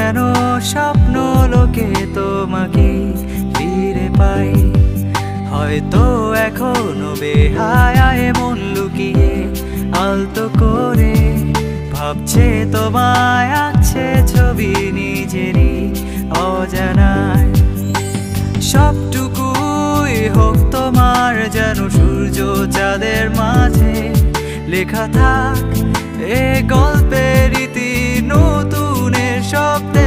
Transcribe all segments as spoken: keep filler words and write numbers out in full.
যেন স্বপ্ন লোকে তোমাকে ফিরে পাই। হয়তো এখনো বেহায়ায় মন লুকিয়ে আলতো করে ভাবছে তোমায়, আঁকছে ছবি নিজেরই অজানায়। সবটুকুই হোক তোমার যেন সূর্য চাঁদের মাঝে লেখা থাক এ গল্পের রীতি নতুনের শব্দে।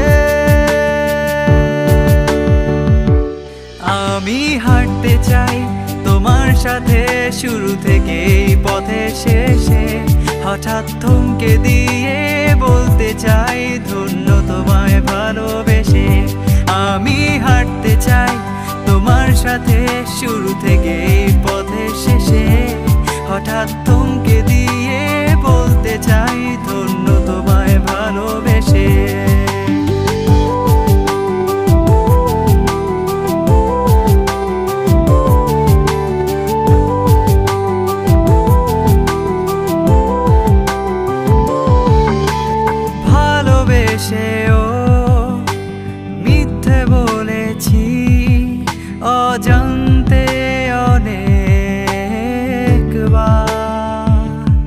আমি হাঁটতে চাই তোমার সাথে শুরু থেকে পথের শেষে, হঠাৎ থমকে দিয়ে বলতে চাই ধন্য তোমায় ভালোবেসে। আমি হাঁটতে চাই তোমার সাথে শুরু থেকে পথের শেষে, হঠাৎ থমকে দিয়ে বলতে চাই ধন্য তোমায় ভালোবেসে। ভালোবেসেও মিথ্যে বলেছি অজান্তে অনেকবার,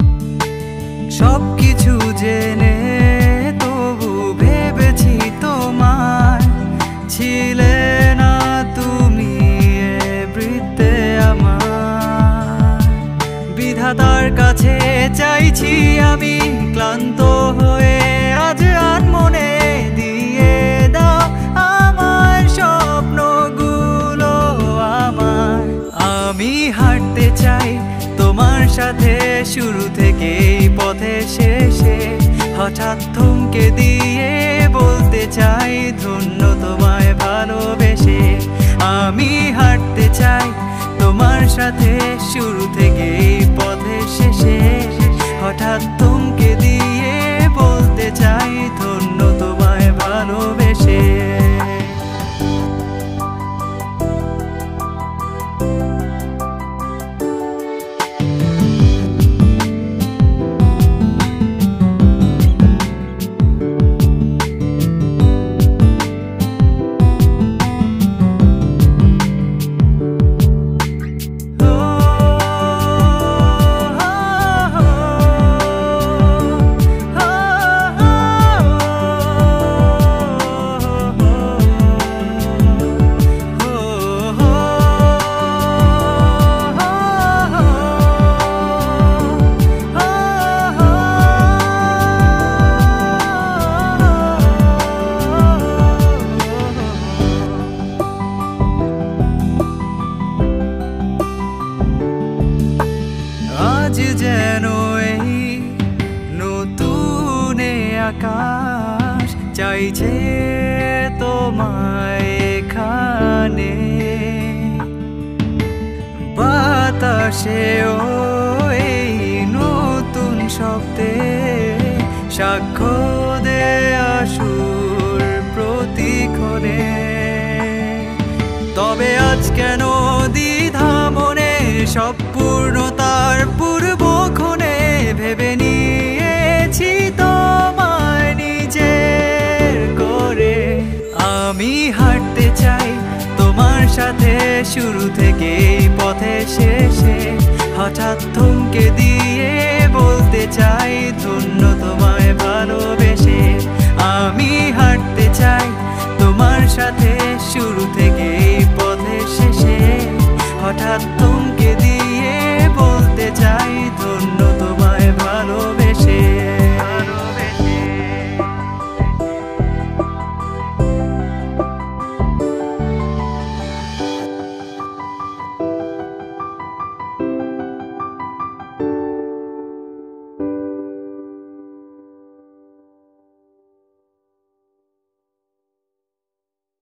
সবকিছু জেনে তবু ভেবেছি তোমার ছিলে না তুমি এ বৃত্তে আমার। বিধাতার কাছে চাইছি আমি ক্লান্ত হয়ে আজ আর মনে দিয়ে দাও আমার স্বপ্নগুলো আমার। আমি হাঁটতে চাই তোমার সাথে শুরু থেকে পথের শেষে, হঠাৎ থমকে দিয়ে বলতে চাই ধন্য তোমায় ভালোবেসে। আমি হাঁটতে চাই তোমার সাথে শুরু থেকে পথের শেষে, হঠাৎ থমকে দিয়ে বলতে চাই ধন্য তোমায় ভালোবেসে। আজ যেন এই নতুন আকাশ চাইছে তোমায় এখানে, বাতাসেও এই নতুন শব্দে সাক্ষ্য দেয়া সুর প্রতিক্ষণে। তবে আজ কেন দ্বিধা মনে, সব পূর্ণতার পূর্বক্ষণে ভেবে নিয়েছি তোমায় নিজের করে। আমি হাঁটতে চাই তোমার সাথে শুরু থেকে পথের শেষে, হঠাৎ থমকে দিয়ে